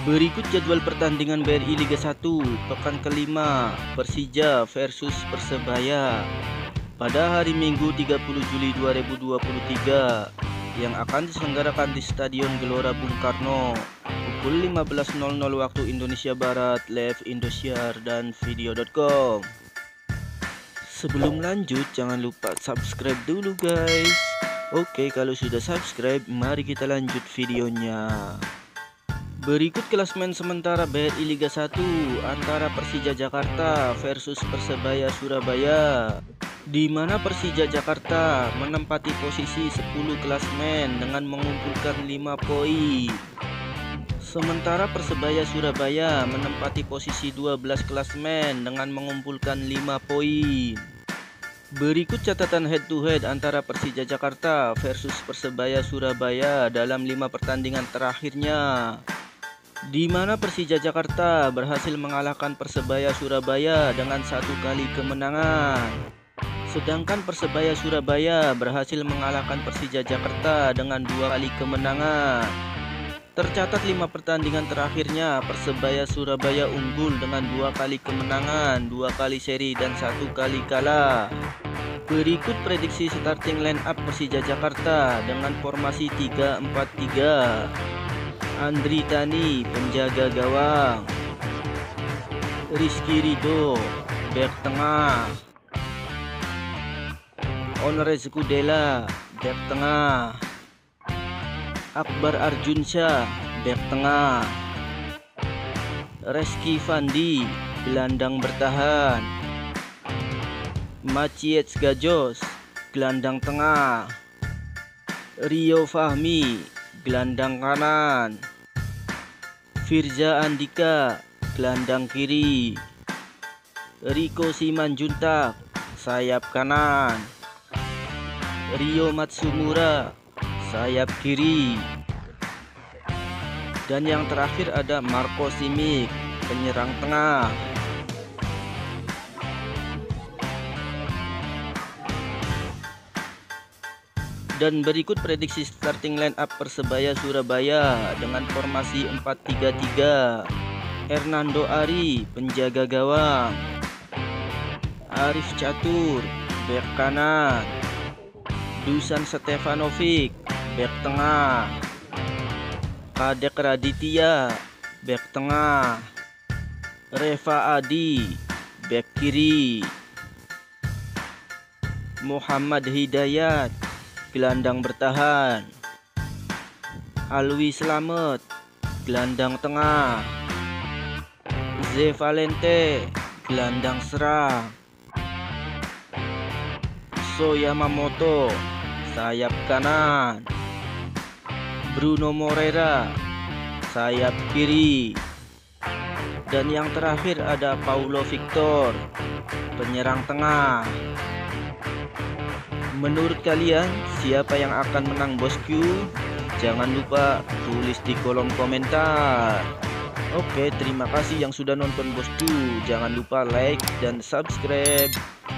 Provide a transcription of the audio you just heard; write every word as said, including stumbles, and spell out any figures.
Berikut jadwal pertandingan B R I Liga satu pekan kelima Persija versus Persebaya pada hari Minggu tiga puluh Juli dua ribu dua puluh tiga yang akan diselenggarakan di Stadion Gelora Bung Karno pukul lima belas nol nol waktu Indonesia Barat, live Indosiar dan video dot com. Sebelum lanjut, jangan lupa subscribe dulu guys. Oke, kalau sudah subscribe, mari kita lanjut videonya. Berikut klasmen sementara B R I Liga satu antara Persija Jakarta versus Persebaya Surabaya, di mana Persija Jakarta menempati posisi sepuluh klasmen dengan mengumpulkan lima poin. Sementara Persebaya Surabaya menempati posisi dua belas klasmen dengan mengumpulkan lima poin. Berikut catatan head to head antara Persija Jakarta versus Persebaya Surabaya dalam lima pertandingan terakhirnya, di mana Persija Jakarta berhasil mengalahkan Persebaya Surabaya dengan satu kali kemenangan, sedangkan Persebaya Surabaya berhasil mengalahkan Persija Jakarta dengan dua kali kemenangan. Tercatat lima pertandingan terakhirnya Persebaya Surabaya unggul dengan dua kali kemenangan, dua kali seri dan satu kali kalah. Berikut prediksi starting line up Persija Jakarta dengan formasi tiga empat tiga. Andri Tani penjaga gawang, Rizky Ridho bek tengah, Onres Kudela bek tengah, Akbar Arjunsyah bek tengah, Reski Fandi gelandang bertahan, Maciej Gajos gelandang tengah, Rio Fahmi gelandang kanan, Firza Andika gelandang kiri, Riko Simanjuntak sayap kanan, Rio Matsumura sayap kiri, dan yang terakhir ada Marco Simic penyerang tengah. Dan berikut prediksi starting line up Persebaya Surabaya dengan formasi empat tiga tiga. Hernando Ari penjaga gawang, Arif Catur bek kanan, Dusan Stefanovic bek tengah, Kadek Raditya bek tengah, Reva Adi bek kiri, Muhammad Hidayat gelandang bertahan, Alwi Slamet gelandang tengah, Ze Valente gelandang serang, So Yamamoto sayap kanan, Bruno Moreira sayap kiri, dan yang terakhir ada Paulo Victor penyerang tengah. Menurut kalian siapa yang akan menang bosku? Jangan lupa tulis di kolom komentar. Oke, terima kasih yang sudah nonton bosku. Jangan lupa like dan subscribe.